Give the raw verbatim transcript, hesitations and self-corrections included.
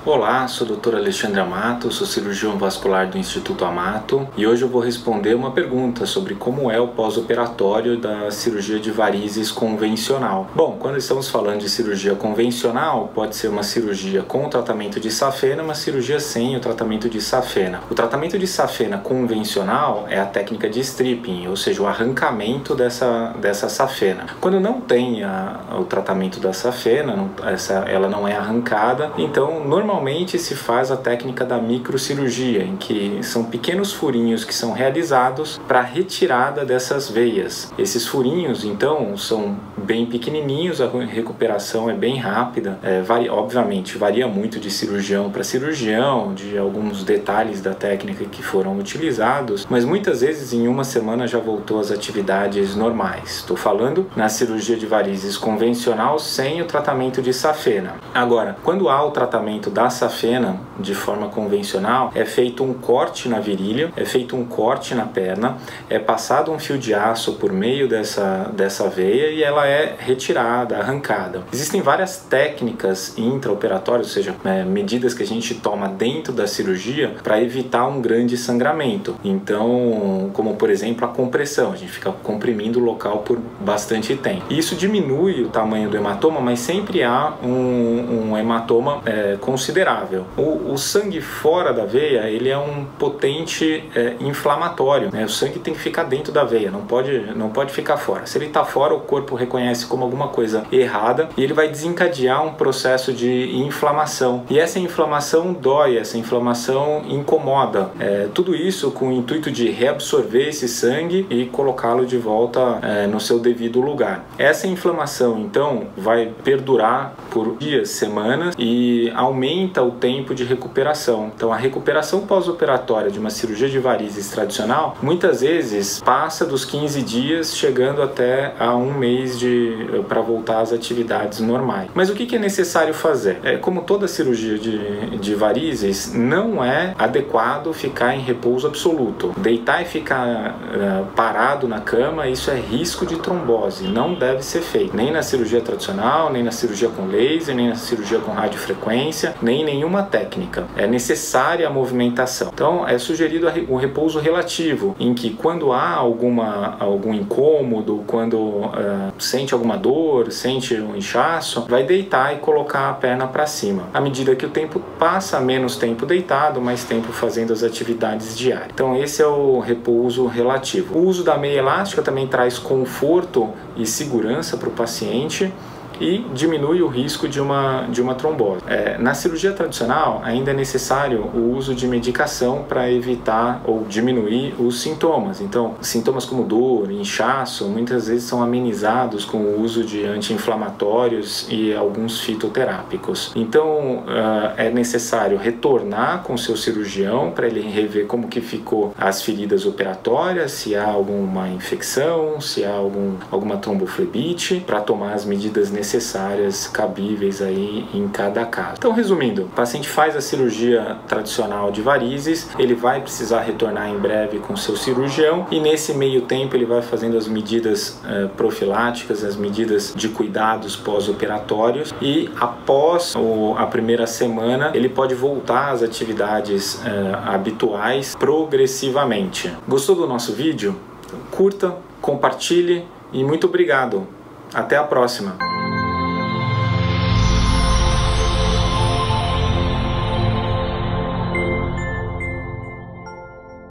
Olá, sou o doutor Alexandre Amato, sou cirurgião vascular do Instituto Amato e hoje eu vou responder uma pergunta sobre como é o pós-operatório da cirurgia de varizes convencional. Bom, quando estamos falando de cirurgia convencional, pode ser uma cirurgia com o tratamento de safena, uma cirurgia sem o tratamento de safena. O tratamento de safena convencional é a técnica de stripping, ou seja, o arrancamento dessa, dessa safena. Quando não tem a, o tratamento da safena, não, essa, ela não é arrancada, então normalmente Normalmente se faz a técnica da microcirurgia, em que são pequenos furinhos que são realizados para retirada dessas veias. Esses furinhos, então, são bem pequenininhos, a recuperação é bem rápida. É, varia, obviamente, varia muito de cirurgião para cirurgião, de alguns detalhes da técnica que foram utilizados, mas muitas vezes em uma semana já voltou às atividades normais. Estou falando na cirurgia de varizes convencional sem o tratamento de safena. Agora, quando há o tratamento da safena de forma convencional, é feito um corte na virilha, é feito um corte na perna, é passado um fio de aço por meio dessa, dessa veia e ela é retirada, arrancada. Existem várias técnicas intraoperatórias, ou seja, é, medidas que a gente toma dentro da cirurgia para evitar um grande sangramento. Então, como por exemplo a compressão, a gente fica comprimindo o local por bastante tempo. Isso diminui o tamanho do hematoma, mas sempre há um, um hematoma é, considerável. O, o sangue fora da veia, ele é um potente é, inflamatório, né? O sangue tem que ficar dentro da veia, não pode, não pode ficar fora. Se ele está fora, o corpo reconhece como alguma coisa errada e ele vai desencadear um processo de inflamação. E essa inflamação dói, essa inflamação incomoda. É, tudo isso com o intuito de reabsorver esse sangue e colocá-lo de volta é, no seu devido lugar. Essa inflamação, então, vai perdurar por dias, semanas e aumenta o tempo de recuperação. Então a recuperação pós-operatória de uma cirurgia de varizes tradicional muitas vezes passa dos quinze dias, chegando até a um mês de para voltar às atividades normais. Mas o que, que é necessário fazer? É, como toda cirurgia de, de varizes, não é adequado ficar em repouso absoluto. Deitar e ficar uh, parado na cama, isso é risco de trombose, não deve ser feito. Nem na cirurgia tradicional, nem na cirurgia com laser, nem na cirurgia com radiofrequência, nem nenhuma técnica. É necessária a movimentação. Então é sugerido o repouso relativo, em que quando há alguma, algum incômodo, quando uh, sente alguma dor, sente um inchaço, vai deitar e colocar a perna para cima. À medida que o tempo passa, menos tempo deitado, mais tempo fazendo as atividades diárias. Então esse é o repouso relativo. O uso da meia elástica também traz conforto e segurança para o paciente e diminui o risco de uma, de uma trombose. É, na cirurgia tradicional, ainda é necessário o uso de medicação para evitar ou diminuir os sintomas. Então, sintomas como dor, inchaço, muitas vezes são amenizados com o uso de anti-inflamatórios e alguns fitoterápicos. Então, uh, é necessário retornar com o seu cirurgião para ele rever como que ficou as feridas operatórias, se há alguma infecção, se há algum, alguma tromboflebite, para tomar as medidas necessárias necessárias, cabíveis aí em cada caso. Então, resumindo, o paciente faz a cirurgia tradicional de varizes, ele vai precisar retornar em breve com seu cirurgião e nesse meio tempo ele vai fazendo as medidas uh, profiláticas, as medidas de cuidados pós-operatórios e após o, a primeira semana ele pode voltar às atividades uh, habituais progressivamente. Gostou do nosso vídeo? Curta, compartilhe e muito obrigado. Até a próxima!